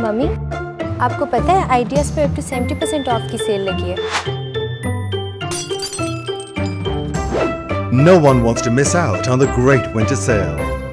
Mummy, आपको पता है आइडियाज़ पे अप टू 70% ऑफ की सेल लगी है। No one wants to miss out on the great winter sale.